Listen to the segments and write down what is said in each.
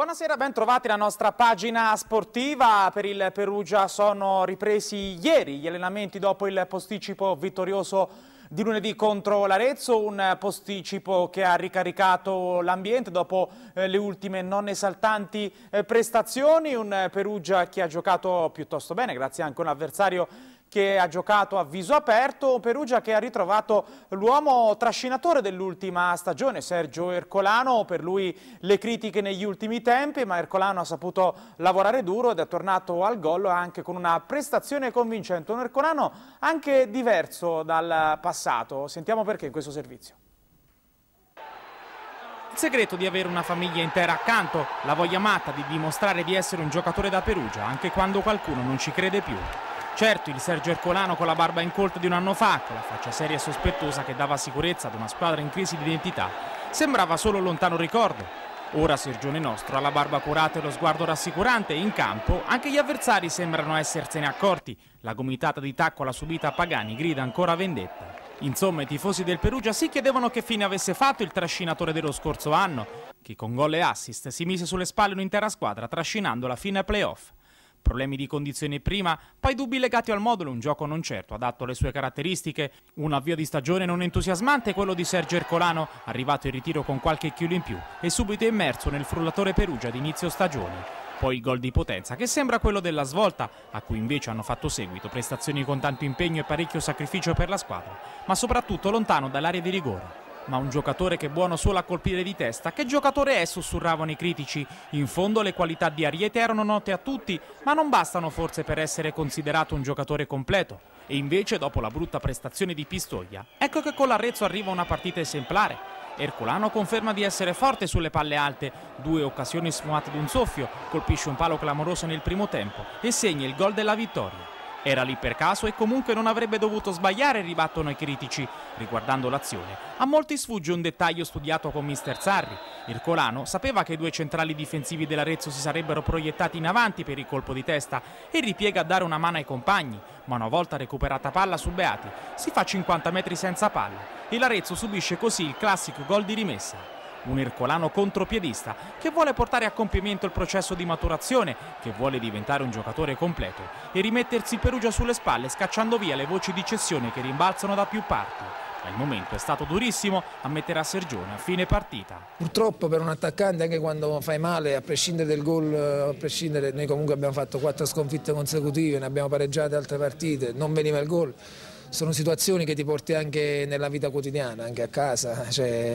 Buonasera, ben trovati alla nostra pagina sportiva. Per il Perugia sono ripresi ieri gli allenamenti dopo il posticipo vittorioso di lunedì contro l'Arezzo, un posticipo che ha ricaricato l'ambiente dopo le ultime non esaltanti prestazioni, un Perugia che ha giocato piuttosto bene grazie anche a un avversario che ha giocato a viso aperto, Perugia che ha ritrovato l'uomo trascinatore dell'ultima stagione, Sergio Ercolano. Per lui le critiche negli ultimi tempi, ma Ercolano ha saputo lavorare duro ed è tornato al gol anche con una prestazione convincente. Un Ercolano anche diverso dal passato. Sentiamo perché in questo servizio. Il segreto di avere una famiglia intera accanto, la voglia matta di dimostrare di essere un giocatore da Perugia, anche quando qualcuno non ci crede più. Certo, il Sergio Ercolano con la barba incolta di un anno fa, con la faccia seria e sospettosa che dava sicurezza ad una squadra in crisi di identità, sembrava solo un lontano ricordo. Ora Sergione nostro ha la barba curata e lo sguardo rassicurante e in campo anche gli avversari sembrano essersene accorti. La gomitata di taccola subita a Pagani grida ancora vendetta. Insomma, i tifosi del Perugia si chiedevano che fine avesse fatto il trascinatore dello scorso anno, che con gol e assist si mise sulle spalle un'intera squadra trascinandola fino ai playoff. Problemi di condizione prima, poi dubbi legati al modulo, un gioco non certo adatto alle sue caratteristiche, un avvio di stagione non entusiasmante quello di Sergio Ercolano, arrivato in ritiro con qualche chilo in più e subito immerso nel frullatore Perugia di inizio stagione. Poi il gol di potenza che sembra quello della svolta, a cui invece hanno fatto seguito prestazioni con tanto impegno e parecchio sacrificio per la squadra, ma soprattutto lontano dall'area di rigore. Ma un giocatore che è buono solo a colpire di testa, che giocatore è? Sussurravano i critici. In fondo le qualità di Ariete erano note a tutti, ma non bastano forse per essere considerato un giocatore completo. E invece dopo la brutta prestazione di Pistoia, ecco che con l'Arezzo arriva una partita esemplare. Ercolano conferma di essere forte sulle palle alte, 2 occasioni sfumate d'un soffio, colpisce un palo clamoroso nel primo tempo e segna il gol della vittoria. Era lì per caso e comunque non avrebbe dovuto sbagliare, ribattono i critici. Riguardando l'azione, a molti sfugge un dettaglio studiato con mister Sarri. Ercolano sapeva che i 2 centrali difensivi dell'Arezzo si sarebbero proiettati in avanti per il colpo di testa e ripiega a dare una mano ai compagni, ma una volta recuperata palla su Beati si fa 50 metri senza palla e l'Arezzo subisce così il classico gol di rimessa. Un Ercolano contropiedista che vuole portare a compimento il processo di maturazione, che vuole diventare un giocatore completo e rimettersi il Perugia sulle spalle scacciando via le voci di cessione che rimbalzano da più parti. Ma il momento è stato durissimo, ammetterà Sergione a fine partita. Purtroppo per un attaccante anche quando fai male, a prescindere del gol, noi comunque abbiamo fatto 4 sconfitte consecutive, ne abbiamo pareggiate altre partite, non veniva il gol. Sono situazioni che ti porti anche nella vita quotidiana, anche a casa,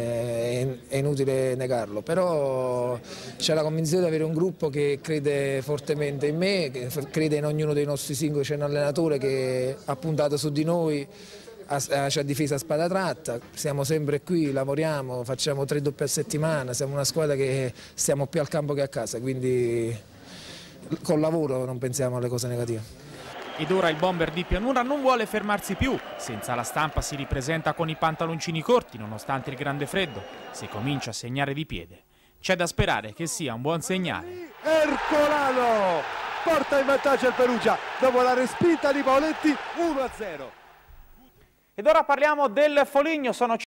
cioè, è inutile negarlo, però c'è la convinzione di avere un gruppo che crede fortemente in me, che crede in ognuno dei nostri singoli, c'è un allenatore che ha puntato su di noi, ci ha difesa a spada tratta, siamo sempre qui, lavoriamo, facciamo 3 doppi a settimana, siamo una squadra che stiamo più al campo che a casa, quindi col lavoro non pensiamo alle cose negative. Ed ora il bomber di Pianura non vuole fermarsi più, senza la stampa si ripresenta con i pantaloncini corti nonostante il grande freddo, si comincia a segnare di piede. C'è da sperare che sia un buon segnale. Ercolano porta in vantaggio il Perugia dopo la respinta di Paoletti 1-0. Ed ora parliamo del Foligno, sono